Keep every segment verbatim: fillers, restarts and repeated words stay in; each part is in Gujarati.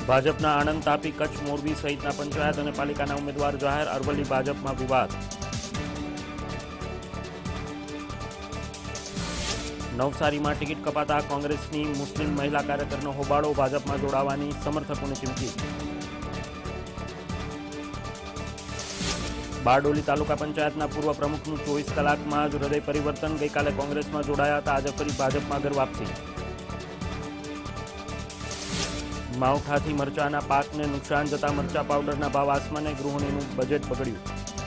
ભાજપના આણંદ, તાપી, કચ્છ, મોરબી સહિતના પંચાયત અને પાલિકાના ઉમેદવાર જાહેર. અરવલ્લી ભાજપમાં વિવાદ. નવસારીમાં ટિકિટ કપાતા કોંગ્રેસની મુસ્લિમ મહિલા કાર્યકરનો હોબાળો. ભાજપમાં જોડાવાની સમર્થકોને ચીમકી. બારડોલી તાલુકા પંચાયતના પૂર્વ પ્રમુખનું ચોવીસ કલાકમાં જ હૃદય પરિવર્તન. ગઈકાલે કોંગ્રેસમાં જોડાયા હતા, આજે ફરી ભાજપમાં ઘર વાપસી. માવઠાથી મરચાના પાકને નુકસાન જતા મરચા પાવડરના ભાવ આસમાને. ગૃહિણીનું બજેટ બગડ્યું.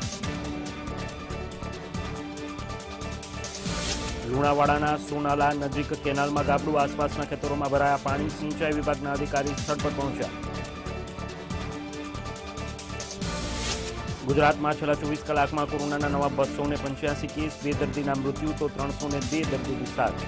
લુણાવાડાના સોનાલા નજીક કેનાલમાં ગાબડું. આસપાસના ખેતરોમાં ભરાયા પાણી. સિંચાઈ વિભાગના અધિકારી સ્થળ પર પહોંચ્યા. ગુજરાતમાં છેલ્લા ચોવીસ કલાકમાં કોરોનાના નવા બસો ને પંચ્યાસી કેસ. બે દર્દીના મૃત્યુ તો ત્રણસો ને બે દર્દી ડિસ્ચાર્જ.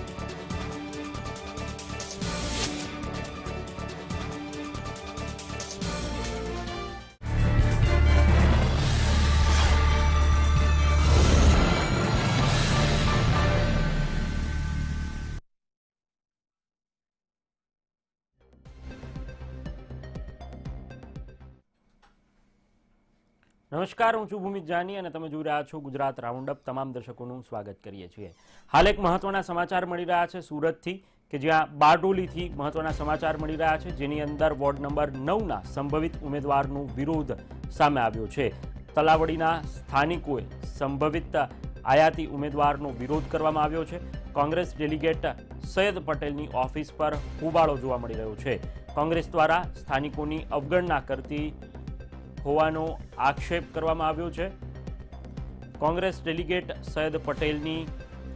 નમસ્કાર, હું છું ભૂમિત જાની અને તમે જોઈ રહ્યા છો ગુજરાત રાઉન્ડઅપ. તમામ દર્શકોનું સ્વાગત કરીએ છીએ. હાલ એક મહત્વના સમાચાર મળી રહ્યા છે સુરતથી, કે જ્યાં બારડોલીથી મહત્વના સમાચાર મળી રહ્યા છે, જેની અંદર વોર્ડ નંબર નવના સંભવિત ઉમેદવારનો વિરોધ સામે આવ્યો છે. તલાવડીના સ્થાનિકોએ સંભવિત આયાતી ઉમેદવારનો વિરોધ કરવામાં આવ્યો છે. કોંગ્રેસ ડેલિગેટ સૈયદ પટેલની ઓફિસ પર હોબાળો જોવા મળી રહ્યો છે. કોંગ્રેસ દ્વારા સ્થાનિકોની અવગણના કરતી હોવાનો આક્ષેપ કરવામાં આવ્યો છે. કોંગ્રેસ ડેલિગેટ સૈયદ પટેલની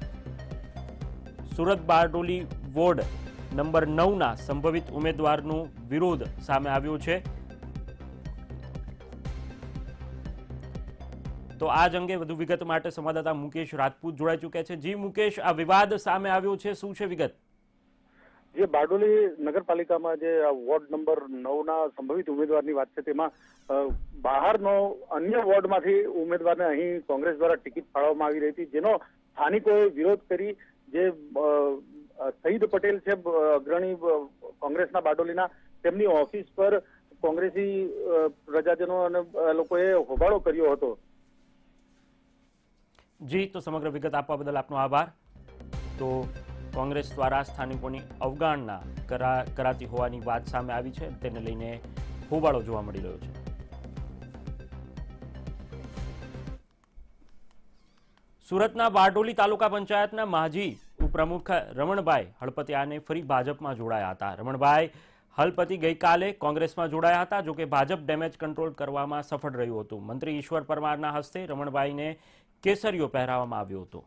સુરત બારડોલી વોર્ડ નંબર નવના સંભવિત ઉમેદવારનો વિરોધ સામે આવ્યો છે. તો આ જ અંગે વધુ વિગત માટે સંવાદદાતા મુકેશ રાજપૂત જોડાઈ ચૂક્યા છે. જી મુકેશ, આ વિવાદ સામે આવ્યો છે, શું છે વિગત? જે બારડોલી નગરપાલિકામાં જે વોર્ડ નંબર નવના સંભવિત ઉમેદવારની વાત છે, તેમાં બહારનો અન્ય વોર્ડમાંથી ઉમેદવારને અહીં કોંગ્રેસ દ્વારા ટિકિટ ફાળવવામાં આવી રહી હતી, જેનો સ્થાનિકોએ વિરોધ કરી. જે સઈદ પટેલ છે, અગ્રણી કોંગ્રેસના બારડોલીના, તેમની ઓફિસ પર કોંગ્રેસી પ્રજાજનો અને લોકોએ હોબાળો કર્યો હતો. જી, તો સમગ્ર વિગત આપવા બદલ આપનો આભાર. તો કોંગ્રેસ દ્વારા સ્થાનિકોની અવગણના કરાતી હોવાની વાત સામે આવી છે, તેને લઈને હોબાળો જોવા મળી રહ્યો છે. સુરતના બારડોલી તાલુકા પંચાયતના માજી ઉપપ્રમુખ રમણભાઈ હળપતિયાને ફરી ભાજપમાં જોડાયા હતા. રમણભાઈ હળપતિ ગઈકાલે કોંગ્રેસમાં જોડાયા હતા, જોકે ભાજપ ડેમેજ કંટ્રોલ કરવામાં સફળ રહ્યું હતું. મંત્રી ઈશ્વર પરમારના હસ્તે રમણભાઈને કેસરીયો પહેરાવવામાં આવ્યો હતો.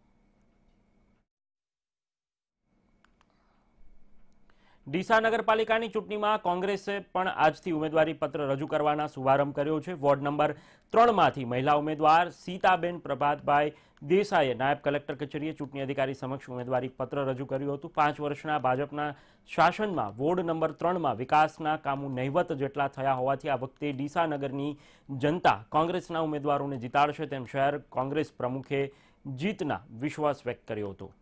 ડીસા નગરપાલિકાની ચૂંટણીમાં કોંગ્રેસે પણ આજથી ઉમેદવારી પત્ર રજૂ કરવાના શુભારંભ કર્યો છે. વોર્ડ નંબર ત્રણમાંથી મહિલા ઉમેદવાર સીતાબેન પ્રભાતભાઈ દેસાઈએ નાયબ કલેક્ટર કચેરીએ ચૂંટણી અધિકારી સમક્ષ ઉમેદવારી પત્ર રજૂ કર્યું હતું. પાંચ વર્ષના ભાજપના શાસનમાં વોર્ડ નંબર ત્રણમાં વિકાસના કામો નહિવત જેટલા થયા હોવાથી આ વખતે ડીસા નગરની જનતા કોંગ્રેસના ઉમેદવારોને જીતાડશે, તેમ શહેર કોંગ્રેસ પ્રમુખે જીતના વિશ્વાસ વ્યક્ત કર્યો હતો.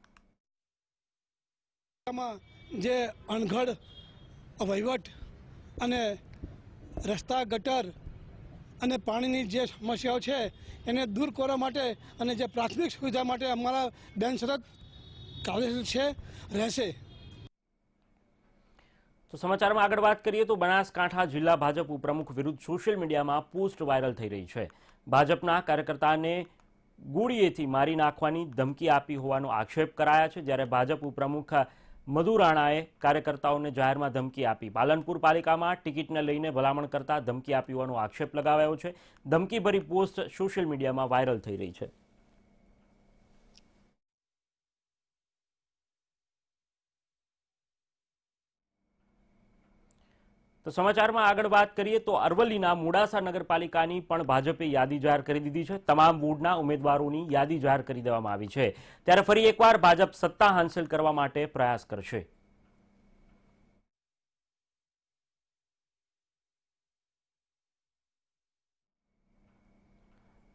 જે અણઘડ વહીવટ અને રસ્તા, ગટર અને પાણીની જે સમસ્યાઓ છે એને દૂર કરવા માટે અને જે પ્રાથમિક સુવિધા માટે અમારા બિનશરત કાર્યશીલ છે, રહેશે. તો સમાચારમાં આગળ વાત કરીએ તો બનાસકાંઠા જિલ્લા ભાજપ ઉપપ્રમુખ વિરુદ્ધ સોશિયલ મીડિયામાં પોસ્ટ વાયરલ થઈ રહી છે. ભાજપના કાર્યકર્તાને ગોળીએથી મારી નાખવાની ધમકી આપી હોવાનો આક્ષેપ કરાયા છે, જ્યારે ભાજપ ઉપપ્રમુખ મધુ રાણાએ કાર્યકર્તાઓને જાહેરમાં ધમકી આપી. પાલનપુર પાલિકામાં ટિકિટને લઈને ભલામણ કરતા ધમકી આપી હોવાનો આક્ષેપ લગાવ્યો છે. ધમકીભરી પોસ્ટ સોશિયલ મીડિયામાં વાયરલ થઈ રહી છે. તો સમાચારમાં આગળ વાત કરીએ તો અરવલ્લીના મોડાસા નગરપાલિકાની પણ ભાજપે યાદી જાહેર કરી દીધી છે. તમામ વોર્ડના ઉમેદવારોની યાદી જાહેર કરી દેવામાં આવી છે. ત્યારે ફરી એકવાર ભાજપ સત્તા હાંસલ કરવા માટે પ્રયાસ કરશે.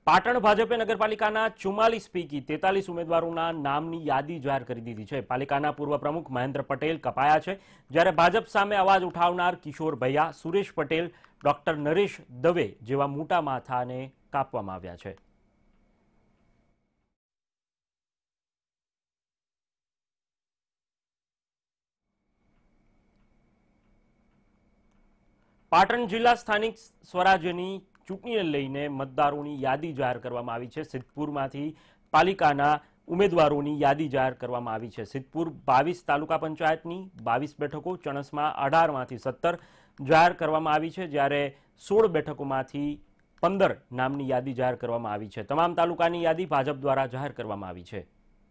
પાટણ ભાજપે નગરપાલિકાના ચુમ્માલીસ પૈકી તેતાલીસ ઉમેદવારોના નામની યાદી જાહેર કરી દીધી છે। પાલિકાના પૂર્વ પ્રમુખ મહેન્દ્ર પટેલ કપાયા છે, જ્યારે ભાજપ સામે અવાજ ઉઠાવનાર કિશોર ભૈયા, સુરેશ પટેલ, ડોક્ટર નરેશ દવે જેવા મોટા માથાને કાપવામાં આવ્યા છે। પાટણ જિલ્લા સ્થાનિક સ્વરાજ્યની ચૂંટણીને લઈને મતદારોની યાદી જાહેર કરવામાં આવી છે। સિદ્ધપુરમાંથી પાલિકાના ઉમેદવારોની યાદી જાહેર કરવામાં આવી છે। સિદ્ધપુર બાવીસ તાલુકા પંચાયતની બાવીસ બેઠકો, ચણસમાં અઢારમાંથી સત્તર જાહેર કરવામાં આવી છે, જ્યારે સોળ બેઠકોમાંથી પંદર નામની યાદી જાહેર કરવામાં આવી છે। તમામ તાલુકાની યાદી ભાજપ દ્વારા જાહેર કરવામાં આવી છે।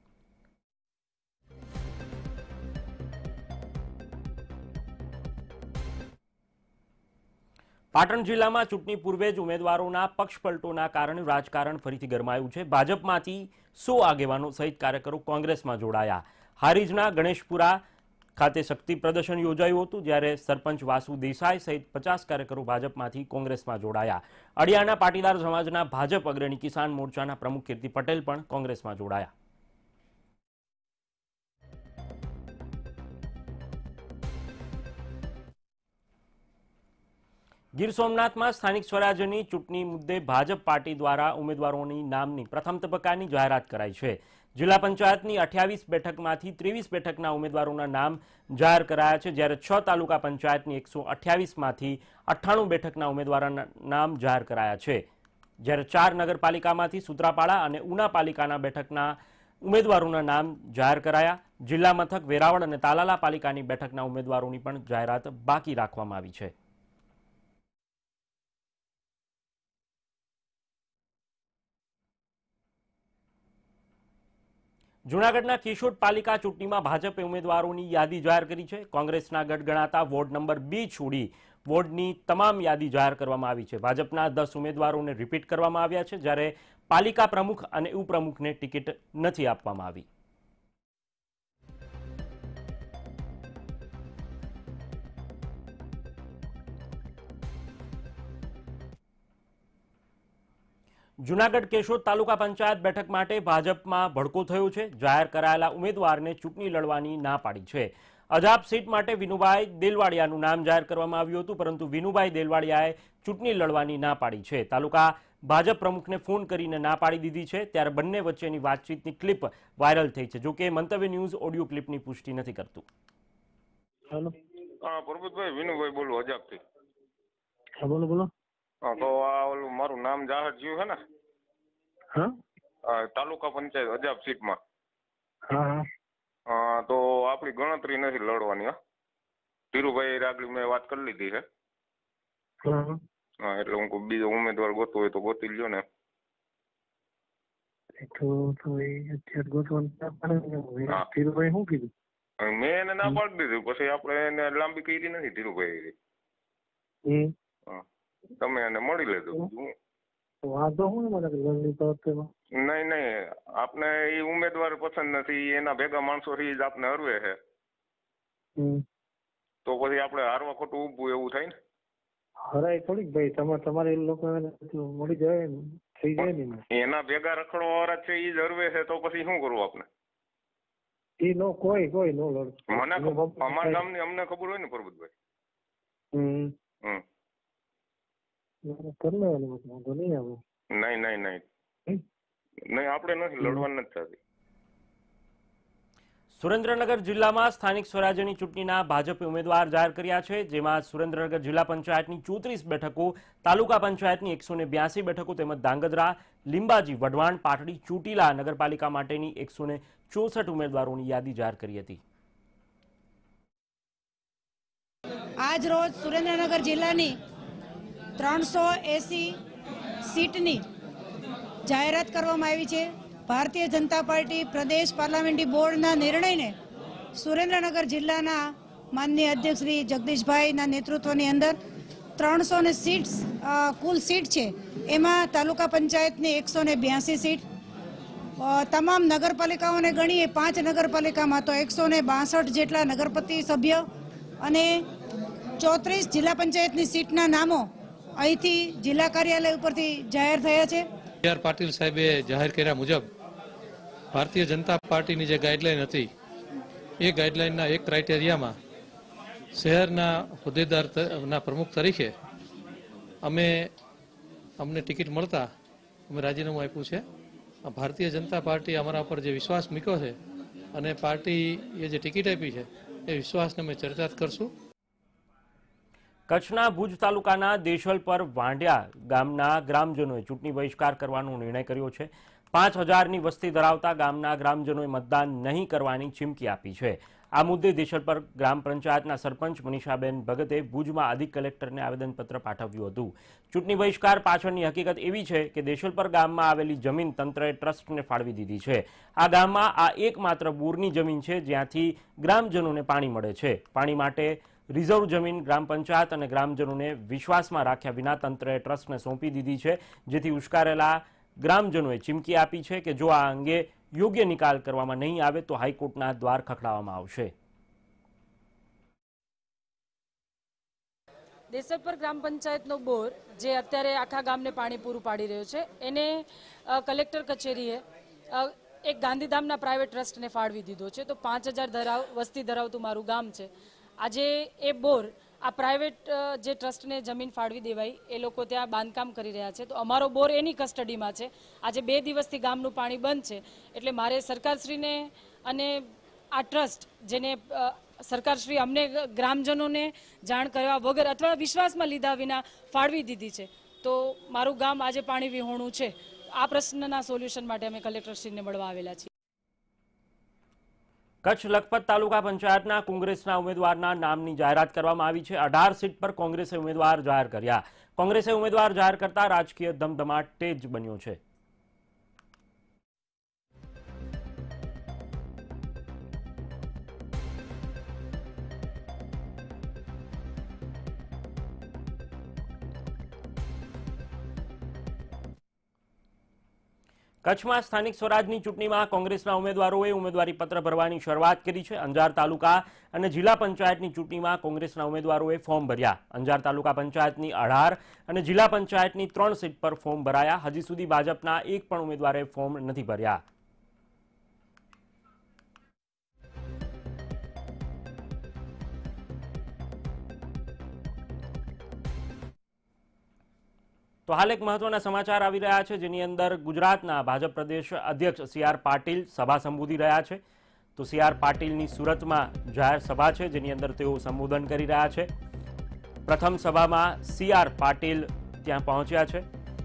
પાટણ જિલ્લામાં ચૂંટણી પૂર્વે જ ઉમેદવારોના પક્ષપલટોના કારણે રાજકારણ ફરીથી ગરમાયું છે। ભાજપમાંથી સો આગેવાનો સહિત કાર્યકરો કોંગ્રેસમાં જોડાયા। હારીજના ગણેશપુરા ખાતે શક્તિ પ્રદર્શન યોજાયું હતું, જ્યારે સરપંચ વાસુ દેસાઈ સહિત પચાસ કાર્યકરો ભાજપમાંથી કોંગ્રેસમાં જોડાયા। અડિયાના પાટીદાર સમાજના ભાજપ અગ્રણી કિસાન મોરચાના પ્રમુખ કીર્તિ પટેલ પણ કોંગ્રેસમાં જોડાયા। ગીર સોમનાથમાં સ્થાનિક સ્વરાજ્યની ચૂંટણી મુદ્દે ભાજપ પાર્ટી દ્વારા ઉમેદવારોની નામની પ્રથમ તબક્કાની જાહેરાત કરાઈ છે। જિલ્લા પંચાયતની અઠ્યાવીસ બેઠકમાંથી ત્રેવીસ બેઠકના ઉમેદવારોના નામ જાહેર કરાયા છે, જ્યારે છ તાલુકા પંચાયતની એકસો અઠ્યાવીસમાંથી અઠ્ઠાણું બેઠકના ઉમેદવારોના નામ જાહેર કરાયા છે, જ્યારે ચાર નગરપાલિકામાંથી સૂત્રાપાડા અને ઉના પાલિકાના બેઠકના ઉમેદવારોના નામ જાહેર કરાયા। જિલ્લા મથક વેરાવળ અને તાલાલા પાલિકાની બેઠકના ઉમેદવારોની પણ જાહેરાત બાકી રાખવામાં આવી છે। જૂનાગઢના કેશોદ પાલિકા ચૂંટણીમાં ભાજપે ઉમેદવારોની યાદી જાહેર કરી છે। કોંગ્રેસના ગઢ ગણાતા વોર્ડ નંબર બી છોડી વોર્ડની તમામ યાદી જાહેર કરવામાં આવી છે। ભાજપના દસ ઉમેદવારોને રિપીટ કરવામાં આવ્યા છે, જ્યારે પાલિકા પ્રમુખ અને ઉપપ્રમુખને ટિકિટ નથી આપવામાં આવી। જૂનાગઢ કેશોદ તાલુકા પંચાયત બેઠક માટે ભાજપમાં ભડકો થયો છે। જાહેર કરાયેલા ઉમેદવારને ચૂંટણી લડવાની ના પાડી છે। અજાબ સીટ માટે વિનુભાઈ દેલવાડિયાનું નામ જાહેર કરવામાં આવ્યું હતું, પરંતુ વિનુભાઈ દેલવાડિયાએ ચૂંટણી લડવાની ના પાડી છે। તાલુકા ભાજપ પ્રમુખને ફોન કરીને ના પાડી દીધી છે, ત્યારે બંને વચ્ચેની વાતચીતની ક્લિપ વાયરલ થઈ છે। જોકે મંતવ્ય ન્યૂઝ ઓડિયો ક્લિપની પુષ્ટિ નથી કરતું। હેલો, હા પરબતભાઈ, વિનુભાઈ બોલું અજાબથી। હા બોલો બોલો। હા તો આ ઓલું મારું નામ જાહેર થયું છે ને? હા, તાલુકા પંચાયત અજાબ સીટમાં। હા હા, તો આપણી ગણતરી નથી લડવાની। હા, ધીરુભાઈ આગળ મેં વાત કરી લીધી છે। હા હા, એટલે હું કોઈ બીજો ઉમેદવાર ગોતવો હોય તો ગોતી લ્યો ને। તો તો એ અત્યારે ગોતવાનું હા, ધીરુભાઈ શું કીધું? મેં એને ના પાડી દીધું, પછી આપણે એને લાંબી કરી નથી ધીરુભાઈ। હમ હા, તમે એને મળી લેજો। વાંધો શું મને લડની પ્રવૃત્તિમાં? નહીં નહીં, આપને એ ઉમેદવાર પસંદ નથી, એના ભેગા માણસો થી જ આપને હરવે છે, તો પછી આપણે હારવા ખોટું ઊભું એવું થાય ને। હરાય થોડીક ભાઈ, તમારે તમારે એ લોકો મળી જાય થઈ જાય ને। એના ભેગા રખડવા વાળા છે એ જ હરવે છે, તો પછી શું કરવું આપણે? એ નો કોઈ કોઈ નો લડ મને અમારા ગામની અમને ખબર હોય ને પરબતભાઈ। હમ હમ કરી લેવાનું, વાંધો નહીં આવે। નહીં નહીં નહીં નહીં, આપણે નથી લડવાનું નથી થતી। સુરેન્દ્રનગર જિલ્લામાં સ્થાનિક સ્વરાજ્યની ચૂંટણીના ભાજપે ઉમેદવાર જાહેર કર્યા છે, જેમાં સુરેન્દ્રનગર જિલ્લા પંચાયતની ચોત્રીસ બેઠકો, તાલુકા પંચાયતની એકસો ને બ્યાસી બેઠકો તેમજ ધાંગધ્રા, લીંબાજી, વઢવાણ, પાટડી, ચોટીલા નગરપાલિકા માટેની એકસો ને ચોસઠ ઉમેદવારોની યાદી જાહેર કરી હતી। આજ રોજ સુરેન્દ્રનગર જિલ્લાની ત્રણસો એસી સીટની જાહેરાત કરવામાં આવી છે। ભારતીય જનતા પાર્ટી પ્રદેશ પાર્લામેન્ટરી બોર્ડના નિર્ણયને સુરેન્દ્રનગર જિલ્લાના માનનીય અધ્યક્ષ શ્રી જગદીશભાઈના નેતૃત્વની અંદર ત્રણસો ને સીટ્સ કુલ સીટ છે, એમાં તાલુકા પંચાયતની એકસો ને બ્યાસી સીટ, તમામ નગરપાલિકાઓને ગણીએ પાંચ નગરપાલિકામાં તો એકસો ને બાસઠ જેટલા નગરપતિ સભ્ય અને ચોત્રીસ જિલ્લા પંચાયતની સીટના નામો અહીંથી જિલ્લા કાર્યાલય ઉપરથી જાહેર થયા છે। આર પાટીલ સાહેબે જાહેર કર્યા મુજબ ભારતીય જનતા પાર્ટીની જે ગાઈડલાઈન હતી એ ગાઈડલાઈનના એક ક્રાઇટેરિયામાં શહેરના હોદ્દેદારના પ્રમુખ તરીકે અમે અમને ટિકિટ મળતા અમે રાજીનામું આપ્યું છે. ભારતીય જનતા પાર્ટી અમારા પર જે વિશ્વાસ મૂક્યો છે અને પાર્ટીએ જે ટિકિટ આપી છે એ વિશ્વાસને અમે ચર્ચા કરશું. કચ્છના ભુજ તાલુકાના દેશલ પર વાંઢિયા ગામના ગ્રામજનોએ ચૂંટણી બહિષ્કાર કરવાનો નિર્ણય કર્યો છે. પાંચ હજારની વસ્તી ધરાવતા ગામના ગ્રામજનોએ મતદાન નહીં કરવાની ચીમકી આપી છે. આ મુદ્દે દેશલ પર ગ્રામ પંચાયતના સરપંચ મનીષાબેન ભગતે ભુજમાં અધિક કલેક્ટરને આવેદનપત્ર પાઠવ્યું હતું. ચૂંટણી બહિષ્કાર પાછળની હકીકત એવી છે કે દેશલ પર ગામમાં આવેલી જમીન તંત્રએ ટ્રસ્ટને ફાળવી દીધી છે. આ ગામમાં આ એકમાત્ર બોરની જમીન છે જ્યાંથી ગ્રામજનોને પાણી મળે છે. પાણી માટે રિઝર્વ જમીન ગ્રામ પંચાયત અને ગ્રામજનોને વિશ્વાસમાં રાખ્યા વિના તંત્રએ ટ્રસ્ટને સોંપી દીધી છે, જેથી ઉશ્કેરાયેલા ગ્રામજનોએ ચીમકી આપી છે કે જો આ અંગે યોગ્ય નિકાલ કરવામાં નહીં આવે તો હાઈકોર્ટના દ્વાર ખખડાવવામાં આવશે. દેશલપર ગ્રામ પંચાયતનો બોર જે અત્યારે આખા ગામને પાણી પૂરું પાડી રહ્યો છે એને કલેક્ટર કચેરીએ એક ગાંધીધામના પ્રાઇવેટ ટ્રસ્ટને ફાળવી દીધો છે. તો પાંચ હજાર ધરાવ વસ્તી ધરાવતું મારું ગામ છે. આજે એ બોર આ પ્રાઇવેટ જે ટ્રસ્ટને જમીન ફાળવી દેવાય એ લોકો ત્યાં બાંધકામ કરી રહ્યા છે. તો અમારો બોર એની કસ્ટડીમાં છે. આજે બે દિવસથી ગામનું પાણી બંધ છે એટલે મારે સરકારશ્રીને અને આ ટ્રસ્ટ જેને સરકારશ્રી અમને ગ્રામજનોને જાણ કરવા વગર અથવા વિશ્વાસમાં લીધા વિના ફાળવી દીધી છે. તો મારું ગામ આજે પાણી વિહોણું છે. આ પ્રશ્નના સોલ્યુશન માટે અમે કલેક્ટરશ્રીને મળવા આવેલા છીએ. કચ્છ લખપત તાલુકા પંચાયતના કોંગ્રેસના ઉમેદવારના નામની જાહેરાત કરવામાં આવી છે. અઢાર સીટ પર કોંગ્રેસે ઉમેદવાર જાહેર કર્યા. કોંગ્રેસે ઉમેદવાર જાહેર કરતા રાજકીય ધમધમાટ તેજ બન્યો છે. કચ્છમાં સ્થાનિક સ્વરાજની ચૂંટણીમાં કોંગ્રેસના ઉમેદવારોએ ઉમેદવારી પત્ર ભરવાની શરૂઆત કરી છે. અંજાર તાલુકા અને જિલ્લા પંચાયતની ચૂંટણીમાં કોંગ્રેસના ઉમેદવારોએ ફોર્મ ભર્યા. અંજાર તાલુકા પંચાયતની અઢાર અને જિલ્લા પંચાયતની ત્રણ સીટ પર ફોર્મ ભરાયા. હજી સુધી ભાજપના એક પણ ઉમેદવારે ફોર્મ નથી ભર્યા. તો હાલ એક મહત્વના સમાચાર આવી રહ્યા છે જેની અંદર ગુજરાતના ભાજપ પ્રદેશ અધ્યક્ષ સી આર પાટીલ સભા સંબોધી રહ્યા છે. તો સી આર પાટીલની સુરતમાં જાહેર સભા છે જેની અંદર તેઓ સંબોધન કરી રહ્યા છે. પ્રથમ સભામાં સી આર પાટીલ ત્યાં પહોંચ્યા છે.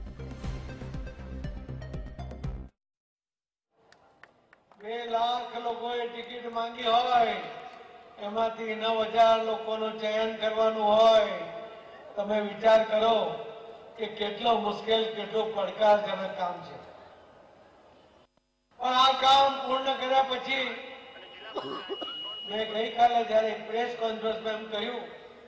બે લાખ લોકોએ ટિકિટ માંગી હોય એમાંથી નવ હજાર લોકોનું ચયન કરવાનું હોય. તમે વિચાર કરો કે કેટલો મુશ્કેલ કેટલો પડકારજનક કામ છે. પણ આ કામ પૂર્ણ કર્યા પછી મેં ગઈકાલે જયારે પ્રેસ કોન્ફરન્સમાં એમ કહ્યું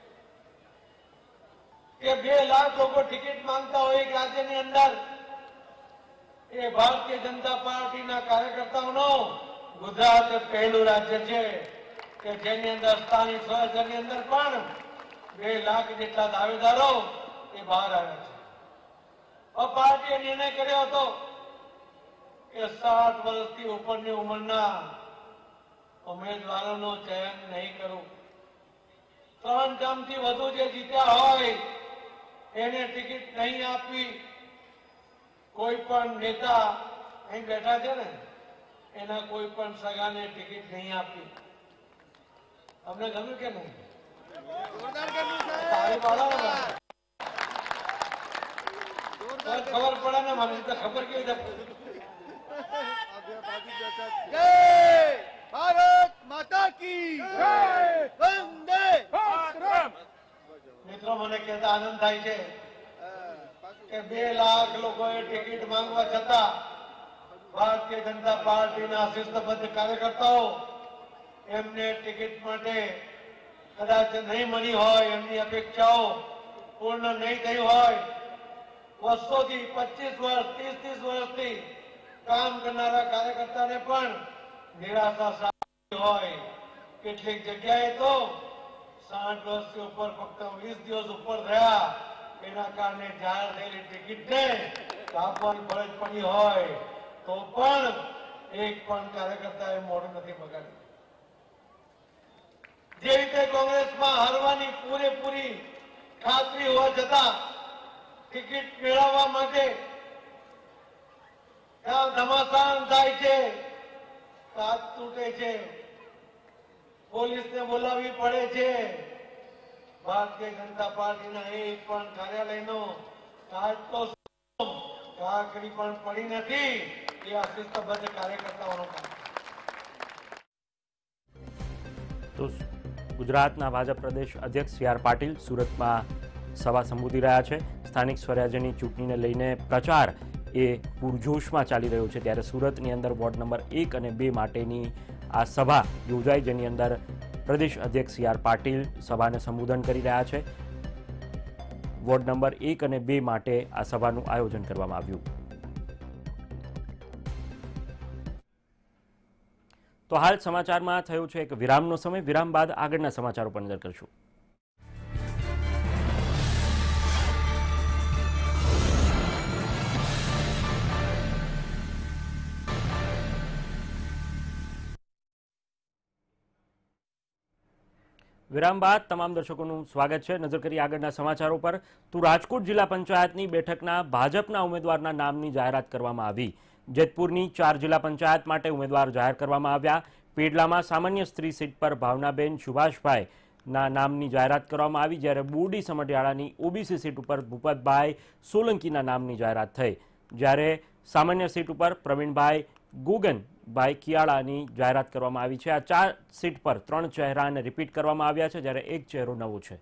કે બે લાખ લોકો ટિકિટ માંગતા હોય એક રાજ્યની અંદર એ ભારતીય જનતા પાર્ટીના કાર્યકર્તાઓનો ગુજરાત પહેલું રાજ્ય છે કે જેની અંદર સ્થાનિક સ્વરાજ્યની અંદર પણ બે લાખ જેટલા દાવેદારો એ બહાર આવ્યા છે. પાર્ટીએ નિર્ણય કર્યો હતો કે સાઠ વર્ષથી ઉપરની ઉંમરના ઉમેદવારોનું ચયન નહીં કરવું. ત્રણ ટર્મથી વધુ જે જીત્યા હોય એને ટિકિટ નહીં આપવી. કોઈ પણ નેતા અહીં બેઠા છે ને એના કોઈ પણ સગાને ટિકિટ નહીં આપવી. અમને ગમ્યું કે નહીં? તાળી પાડો. ખબર પડે ને મને તો ખબર કેવી રીતે. જય ભારત માતા કી જય. વંદે માતરમ. મિત્રો મને કહેતા આનંદ થાય છે કે બે લાખ લોકોએ ટિકિટ માંગવા છતાં ભારતીય જનતા પાર્ટીના શિસ્તબદ્ધ કાર્યકર્તાઓ એમને ટિકિટ માટે કદાચ નહીં મળી હોય, એમની અપેક્ષાઓ પૂર્ણ નહીં થઈ હોય. વર્ષોથી પચીસ વર્ષ ત્રીસ ત્રીસ વર્ષથી કામ કરનારા કાર્યકર્તાને પણ નિરાશા સારી હોય. કેટલીક જગ્યાએ તો સાઠ વર્ષથી ઉપર ફક્ત વીસ દિવસ ઉપર થયા એના કારણે જાહેર થયેલી ટિકિટને કાપવાની ફરજ પડી હોય તો પણ એક પણ કાર્યકર્તાએ મોઢું નથી બગાડ્યું. જે રીતે કોંગ્રેસમાં હારવાની પૂરેપૂરી ખાતરી હોવા છતાં ટિકિટ મેળવવા માટે ત્યાં ધમાસાણ થાય છે, કાચ તૂટે છે, પોલીસને બોલાવવી પડે છે. ભારતીય જનતા પાર્ટીના એક પણ કાર્યાલયનો કાચ તો કાકડી પણ પડી નથી. એ આ શિસ્તબદ્ધ કાર્યકર્તાઓનો કામ. તો ગુજરાતના ભાજપ પ્રદેશ અધ્યક્ષ સી આર પાટીલ સુરતમાં સભા સંબોધી રહ્યા છે. સ્થાનિક સ્વરાજ્યની ચૂંટણીને લઈને પ્રચાર એ પૂરજોશમાં ચાલી રહ્યો છે, ત્યારે સુરતની અંદર વોર્ડ નંબર એક અને બે માટેની આ સભા યોજાઈ, જેની અંદર પ્રદેશ અધ્યક્ષ સી આર પાટીલ સભાને સંબોધન કરી રહ્યા છે. વોર્ડ નંબર એક અને બે માટે આ સભાનું આયોજન કરવામાં આવ્યું. તો હાલ સમાચારમાં થયો છે એક વિરામનો સમય. વિરામ બાદ આગળના સમાચારો પર નજર કરશું. વિરામ બાદ તમામ દર્શકોનું સ્વાગત છે. નજર કરીએ આગળના સમાચારો પર. તો રાજકોટ જિલ્લા પંચાયતની બેઠકના ભાજપના ઉમેદવારના નામની જાહેરાત કરવામાં આવી. જેતપુરની ચાર જિલ્લા પંચાયત માટે ઉમેદવાર જાહેર કરવામાં આવ્યા. પેડલામાં સામાન્ય સ્ત્રી સીટ પર ભાવનાબેન સુભાષભાઈ ના નામની જાહેરાત કરવામાં આવી, જ્યારે બોરડી સમઢિયાળાની ઓબીસી સીટ ઉપર ભૂપતભાઈ સોલંકીના નામની જાહેરાત થઈ, જ્યારે સામાન્ય સીટ ઉપર પ્રવીણભાઈ ગોગનભાઈ કિયાળાની જાહેરાત કરવામાં આવી છે. આ ચાર સીટ પર ત્રણ ચહેરાને રિપીટ કરવામાં આવ્યા છે, જ્યારે એક ચહેરો નવો છે.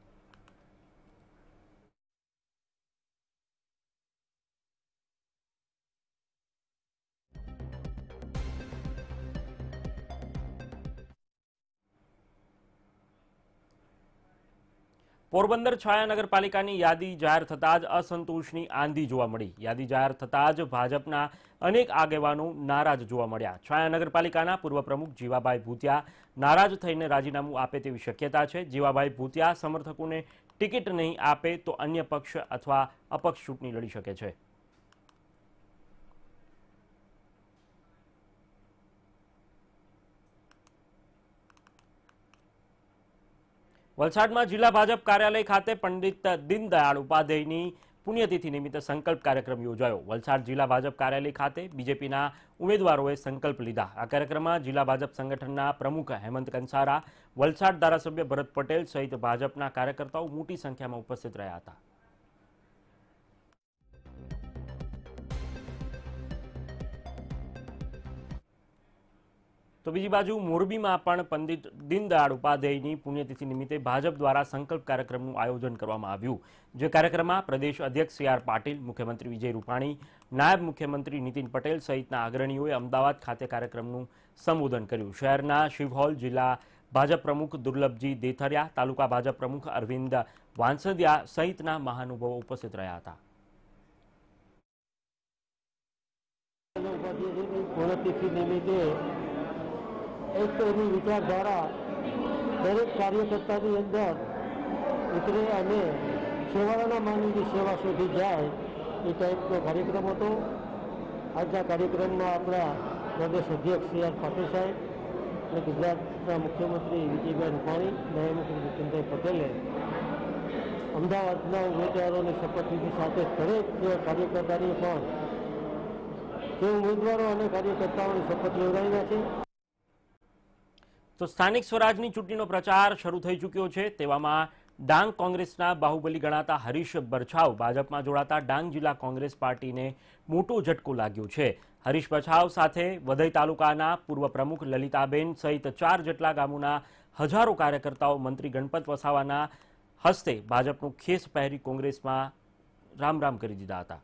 પોરબંદર છાયા નગરપાલિકાની યાદી જાહેર થતાં જ અસંતોષની આંધી જોવા મળી. યાદી જાહેર થતાં જ ભાજપના અનેક આગેવાનો નારાજ જોવા મળ્યા. છાયા નગરપાલિકાના પૂર્વ પ્રમુખ જીવાભાઈ ભૂતિયા નારાજ થઈને રાજીનામું આપે તેવી શક્યતા છે. જીવાભાઈ ભૂતિયા સમર્થકોને ટિકિટ નહીં આપે તો અન્ય પક્ષ અથવા અપક્ષ ચૂંટણી લડી શકે છે. વલસાડમાં જિલ્લા ભાજપ કાર્યાલય ખાતે પંડિત દીનદયાળ ઉપાધ્યાયની પુણ્યતિથિ નિમિત્તે સંકલ્પ કાર્યક્રમ યોજાયો. વલસાડ જિલ્લા ભાજપ કાર્યાલય ખાતે બીજેપીના ઉમેદવારોએ સંકલ્પ લીધા. આ કાર્યક્રમમાં જિલ્લા ભાજપ સંગઠનના પ્રમુખ હેમંત કંસારા, વલસાડ ધારાસભ્ય ભરત પટેલ સહિત ભાજપના કાર્યકર્તાઓ મોટી સંખ્યામાં ઉપસ્થિત રહ્યા હતા. તો બીજી બાજુ મોરબીમાં પણ પંડિત દીનદયાળ ઉપાધ્યાયની પુણ્યતિથિ નિમિત્તે ભાજપ દ્વારા સંકલ્પ કાર્યક્રમનું આયોજન કરવામાં આવ્યું. જે કાર્યક્રમમાં પ્રદેશ અધ્યક્ષ સી આર પાટીલ, મુખ્યમંત્રી વિજય રૂપાણી, નાયબ મુખ્યમંત્રી નીતિન પટેલ સહિતના અગ્રણીઓએ અમદાવાદ ખાતે કાર્યક્રમનું સંબોધન કર્યું. શહેરના શિવહોલ જિલ્લા ભાજપ પ્રમુખ દુર્લભજી દેથરિયા, તાલુકા ભાજપ પ્રમુખ અરવિંદ વાંસદિયા સહિતના મહાનુભાવો ઉપસ્થિત રહ્યા હતા. એક તો એની વિચારધારા દરેક કાર્યકર્તાની અંદર ઉતરે અને સેવાના માનવીની સેવા સુધી જાય એ ટાઈપનો કાર્યક્રમ હતો. આજના કાર્યક્રમમાં આપણા પ્રદેશ અધ્યક્ષ સી આર પાટીલ સાહેબ અને ગુજરાતના મુખ્યમંત્રી વિજયભાઈ રૂપાણી, નાયબ મુખ્યમંત્રી નીતિનભાઈ પટેલે અમદાવાદના ઉમેદવારોની શપથવિધિ સાથે દરેક કાર્યકર્તાની પણ તે ઉમેદવારો અને કાર્યકર્તાઓની શપથ લેવડાવ્યા છે. તો સ્થાનિક સ્વરાજની ચૂંટણીનો પ્રચાર શરૂ થઈ ચૂક્યો છે. તેવામાં ડાંગ કોંગ્રેસના બાહુબલી ગણાતા હરીશ બરછાવ ભાજપમાં જોડાતા ડાંગ જિલ્લા કોંગ્રેસ પાર્ટીને મોટો ઝટકો લાગ્યો છે. હરીશ બરછાવ સાથે વઘઈ તાલુકાના પૂર્વ પ્રમુખ લલિતાબેન સહિત ચાર જેટલા ગામોના હજારો કાર્યકર્તાઓ મંત્રી ગણપત વસાવાના હસ્તે ભાજપનું ખેસ પહેરી કોંગ્રેસમાં રામ રામ કરી દીધા હતા.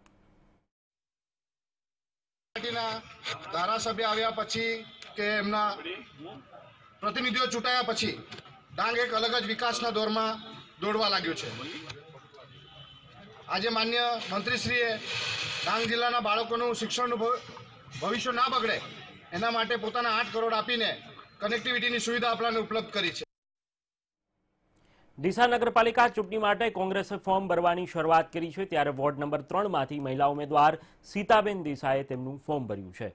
ધારાસભ્ય આવ્યા પછી કે એમના પ્રતિનિધિઓ ચૂંટાયા પછી ડાંગ એક અલગ જ વિકાસના દોરમાં દોડવા લાગ્યું છે. આજે માન્ય મંત્રીશ્રીએ ડાંગ જિલ્લાના બાળકોનું શિક્ષણનું ભવિષ્ય ના બગડે એના માટે પોતાના આઠ કરોડ આપીને કનેક્ટિવિટીની સુવિધા આપણાને ઉપલબ્ધ કરી છે. ડીસા નગરપાલિકા ચૂંટણી માટે કોંગ્રેસે ફોર્મ ભરવાની શરૂઆત કરી છે, ત્યારે વોર્ડ નંબર ત્રણમાંથી મહિલા ઉમેદવાર સીતાબેન દેસાઈએ તેમનું ફોર્મ ભર્યું છે.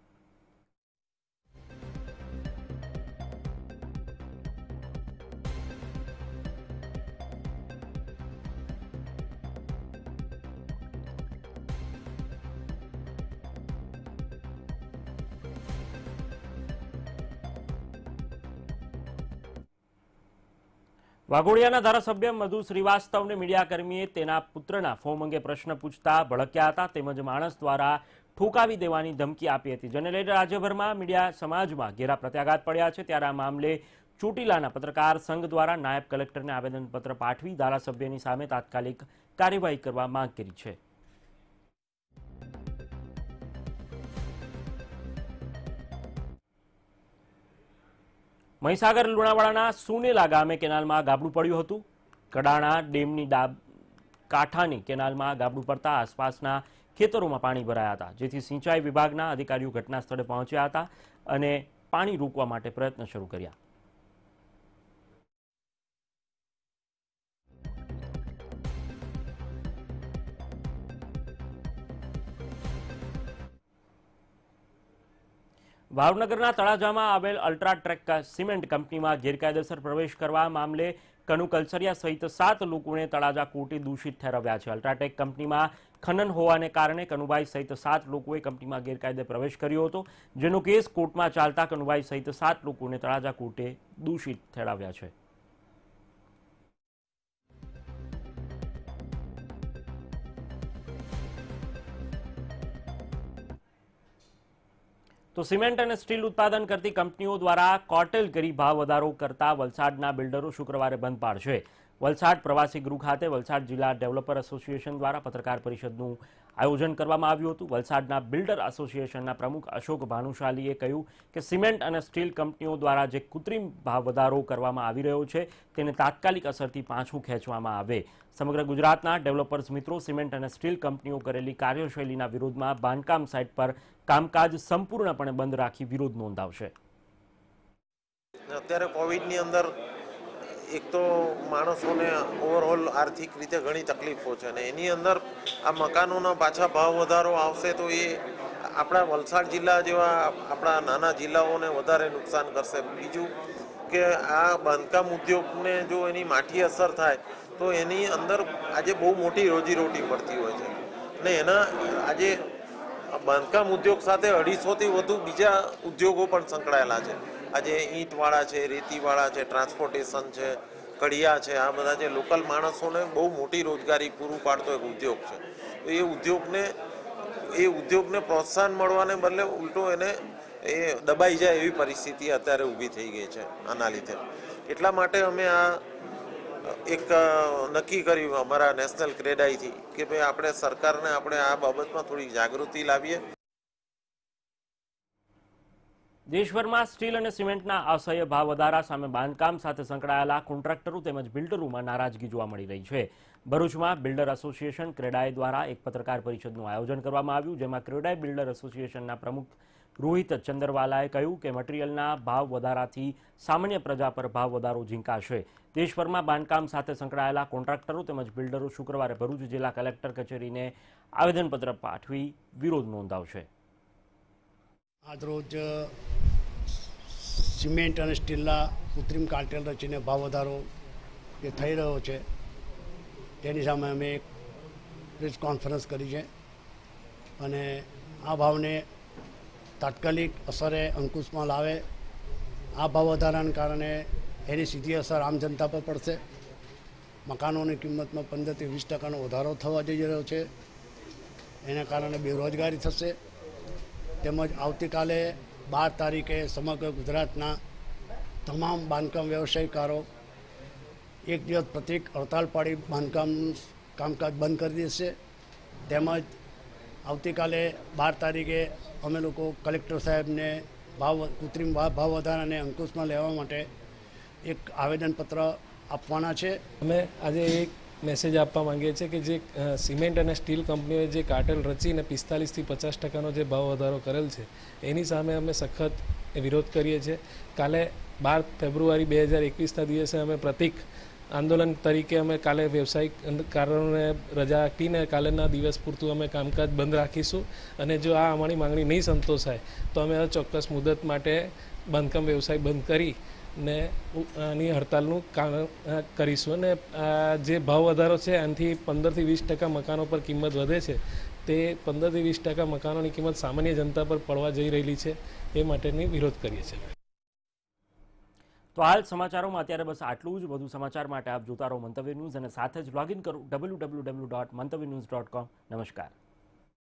વાઘોડિયાના ધારાસભ્ય મધુ શ્રીવાસ્તવને મીડિયાકર્મીએ તેના પુત્રના ફોર્મ અંગે પ્રશ્ન પૂછતા ભડક્યા હતા, તેમજ માણસ દ્વારા ઠોકાવી દેવાની ધમકી આપી હતી, જેને લઈને રાજ્યભરમાં મીડિયા સમાજમાં ઘેરા પ્રત્યાઘાત પડ્યા છે. ત્યારે આ મામલે ચોટીલાના પત્રકાર સંઘ દ્વારા નાયબ કલેક્ટરને આવેદનપત્ર પાઠવી ધારાસભ્યની સામે તાત્કાલિક કાર્યવાહી કરવા માંગ કરી છે. મહીસાગર લુણાવાડાના સુનેલા ગામે કેનાલમાં ગાબડું પડ્યું હતું. કડાણા ડેમની ડાબ કાંઠાની કેનાલમાં ગાબડું પડતા આસપાસના ખેતરોમાં પાણી ભરાયા હતા, જેથી સિંચાઈ વિભાગના અધિકારીઓ ઘટના સ્થળે પહોંચ્યા હતા અને પાણી રોકવા માટે પ્રયત્ન શરૂ કર્યા. ભાવનગરના તળાજામાં આવેલ અલ્ટ્રાટેક સિમેન્ટ કંપનીમાં ગેરકાયદેસર પ્રવેશ કરવા મામલે કનુ કલસરિયા સહિત સાત લોકોને તળાજા કોર્ટે દોષિત ઠેરવ્યા છે. અલ્ટ્રાટેક કંપનીમાં ખનન હોવાને કારણે કનુભાઈ સહિત સાત લોકોએ કંપનીમાં ગેરકાયદે પ્રવેશ કર્યો હતો, જેનો કેસ કોર્ટમાં ચાલતા કનુભાઈ સહિત સાત લોકોને તળાજા કોર્ટે દોષિત ઠેરવ્યા છે. તો સિમેન્ટ અને સ્ટીલ ઉત્પાદન કરતી કંપનીઓ દ્વારા કોર્ટેલ કરી ભાવ વધારો કરતા વલસાડના બિલ્ડરો શુક્રવારે બંધ પાડશે. વલસાડ પ્રવાસી ગૃહ ખાતે વલસાડ જિલ્લા ડેવલપર એસોસિએશન દ્વારા પત્રકાર પરિષદનું આયોજન કરવામાં આવ્યું હતું. વલસાડના બિલ્ડર એસોસિએશનના પ્રમુખ અશોક ભાનુશાલીએ કહ્યું કે સિમેન્ટ અને સ્ટીલ કંપનીઓ દ્વારા જે કૃત્રિમ ભાવ વધારો કરવામાં આવી રહ્યો છે તેને તાત્કાલિક અસરથી પાછું ખેંચવામાં આવે. સમગ્ર ગુજરાતના ડેવલપર્સ મિત્રો સિમેન્ટ અને સ્ટીલ કંપનીઓ કરેલી કાર્યશૈલીના વિરોધમાં બાંધકામ સાઇટ પર કામકાજ સંપૂર્ણપણે બંધ રાખી વિરોધ નોંધાવશે. અત્યારે કોવિડની અંદર એક તો માણસોને ઓવરઓલ આર્થિક રીતે ઘણી તકલીફો છે અને એની અંદર આ મકાનોના પાછા ભાવ વધારો આવશે તો એ આપણા વલસાડ જિલ્લા જેવા આપણા નાના જિલ્લાઓને વધારે નુકસાન કરશે. બીજું કે આ બાંધકામ ઉદ્યોગને જો એની માઠી અસર થાય તો એની અંદર આજે બહુ મોટી રોજીરોટી મળતી હોય છે અને એના આજે બાંધકામ ઉદ્યોગ સાથે અઢીસોથી વધુ બીજા ઉદ્યોગો પણ સંકળાયેલા છે. આજે ઈંટવાળા છે, રેતીવાળા છે, ટ્રાન્સપોર્ટેશન છે, કડિયા છે, આ બધા જે લોકલ માણસોને બહુ મોટી રોજગારી પૂરું પાડતો એક ઉદ્યોગ છે. તો એ ઉદ્યોગને એ ઉદ્યોગને પ્રોત્સાહન મળવાને બદલે ઉલટો એને એ દબાઈ જાય એવી પરિસ્થિતિ અત્યારે ઊભી થઈ ગઈ છે આના લીધે. એટલા માટે અમે આ એક નક્કી કર્યું અમારા નેશનલ ક્રેડાઈથી કે ભાઈ આપણે સરકારને આપણે આ બાબતમાં થોડી જાગૃતિ લાવીએ. દેશભરમાં સ્ટીલ અને સિમેન્ટના અસહ્ય ભાવ વધારા સામે બાંધકામ સાથે સંકળાયેલા કોન્ટ્રાક્ટરો તેમજ બિલ્ડરોમાં નારાજગી જોવા મળી રહી છે. ભરૂચમાં બિલ્ડર એસોસિએશન ક્રેડાઈ દ્વારા એક પત્રકાર પરિષદનું આયોજન કરવામાં આવ્યું, જેમાં ક્રેડાઈ બિલ્ડર એસોસિએશનના પ્રમુખ રોહિત ચંદરવાલાએ કહ્યું કે મટીરિયલના ભાવ વધારાથી સામાન્ય પ્રજા પર ભાવ વધારો ઝીંકાશે. દેશભરમાં બાંધકામ સાથે સંકળાયેલા કોન્ટ્રાક્ટરો તેમજ બિલ્ડરો શુક્રવારે ભરૂચ જિલ્લા કલેક્ટર કચેરીને આવેદનપત્ર પાઠવી વિરોધ નોંધાવશે. આજરોજ સિમેન્ટ અને સ્ટીલના કૃત્રિમ કાર્ટેલ રચીને ભાવ વધારો જે થઈ રહ્યો છે તેની સામે અમે એક પ્રેસ કોન્ફરન્સ કરી છે અને આ ભાવને તાત્કાલિક અસરે અંકુશમાં લાવે. આ ભાવ વધારાને કારણે એની સીધી અસર આમ જનતા પર પડશે. મકાનોની કિંમતમાં પંદરથી વીસ ટકાનો વધારો થવા જઈ રહ્યો છે, એના કારણે બેરોજગારી થશે. તેમજ આવતીકાલે બાર તારીખે સમગ્ર ગુજરાતના તમામ બાંધકામ વ્યવસાયકારો એક દિવસ પ્રત્યેક હડતાલ પાડી બાંધકામનું કામકાજ બંધ કરી દેશે. તેમજ આવતીકાલે બાર તારીખે અમે લોકો કલેક્ટર સાહેબને ભાવ કૃત્રિમ ભાવ વધારાને અંકુશમાં લેવા માટે એક આવેદનપત્ર આપવાના છે. અમે આજે એક મેસેજ આપવા માંગીએ છીએ કે જે સિમેન્ટ અને સ્ટીલ કંપનીઓએ જે કાર્ટેલ રચીને પિસ્તાલીસથી પચાસ ટકાનો જે ભાવ વધારો કરેલ છે એની સામે અમે સખત વિરોધ કરીએ છીએ. કાલે બાર ફેબ્રુઆરી બે હજાર એકવીસના દિવસે અમે પ્રતિક આંદોલન તરીકે અમે કાલે વ્યવસાયિક કારણોને રજા આપીને કાલેના દિવસ પૂરતું અમે કામકાજ બંધ રાખીશું અને જો આ અમારી માંગણી નહીં સંતોષાય તો અમે ચોક્કસ મુદત માટે બાંધકામ વ્યવસાય બંધ કરી ને આની હડતાલનું કારણ કરીશું અને જે ભાવ વધારો છે આનાથી પંદરથી વીસ ટકા મકાનો પર કિંમત વધે છે તે પંદરથી વીસ ટકા મકાનોની કિંમત સામાન્ય જનતા પર પડવા જઈ રહેલી છે એ માટેની વિરોધ કરીએ છીએ. તો હાલ સમાચારોમાં અત્યારે બસ આટલું જ. વધુ સમાચાર માટે આપ જોતા રહો મંતવ્ય ન્યૂઝ અને સાથે જ લોગિન કરો W W W dot Mantavya news dot com. નમસ્કાર.